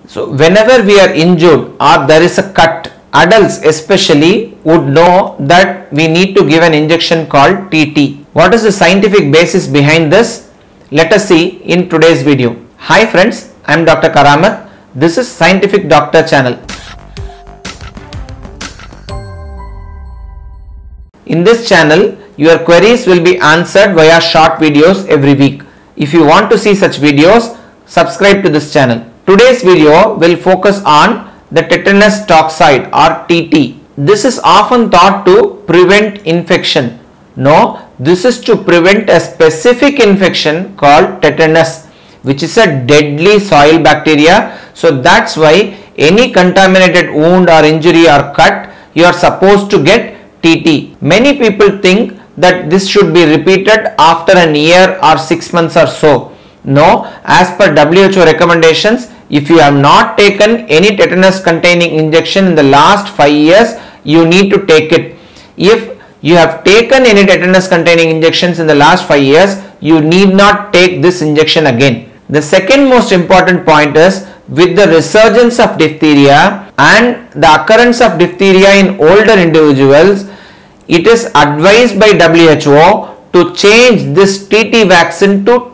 So whenever we are injured or there is a cut, adults especially would know that we need to give an injection called TT. What is the scientific basis behind this? Let us see in today's video. Hi friends, I am Dr. Karamat. This is Scientific Doctor channel. In this channel, your queries will be answered via short videos every week. If you want to see such videos, subscribe to this channel. Today's video will focus on the tetanus toxoid or TT. This is often thought to prevent infection. No, this is to prevent a specific infection called tetanus, which is a deadly soil bacteria. So that's why any contaminated wound or injury or cut, you are supposed to get TT. Many people think that this should be repeated after a year or 6 months or so. No, as per WHO recommendations, if you have not taken any tetanus containing injection in the last 5 years, you need to take it. If you have taken any tetanus containing injections in the last 5 years, you need not take this injection again. The second most important point is, with the resurgence of diphtheria and the occurrence of diphtheria in older individuals, it is advised by WHO to change this TT vaccine to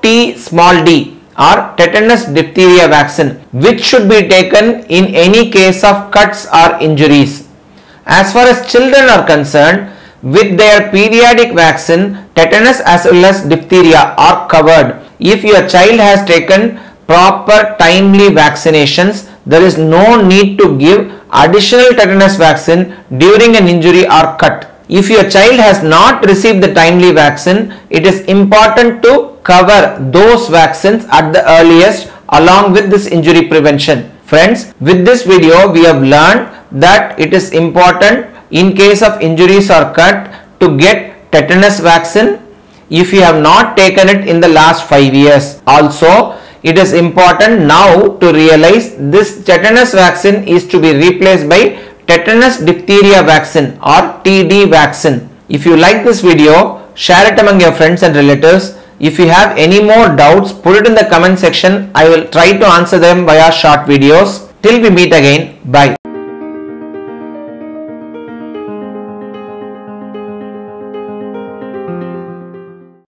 T-d or tetanus diphtheria vaccine, which should be taken in any case of cuts or injuries. As far as children are concerned, with their pediatric vaccine, tetanus as well as diphtheria are covered. If your child has taken proper timely vaccinations, there is no need to give additional tetanus vaccine during an injury or cut. If your child has not received the timely vaccine, it is important to cover those vaccines at the earliest along with this injury prevention. Friends, with this video we have learned that it is important in case of injuries or cut to get tetanus vaccine if you have not taken it in the last 5 years. Also, it is important now to realize this tetanus vaccine is to be replaced by tetanus diphtheria vaccine or TD vaccine. If you like this video, share it among your friends and relatives. If you have any more doubts, put it in the comment section. I will try to answer them via short videos. Till we meet again, bye.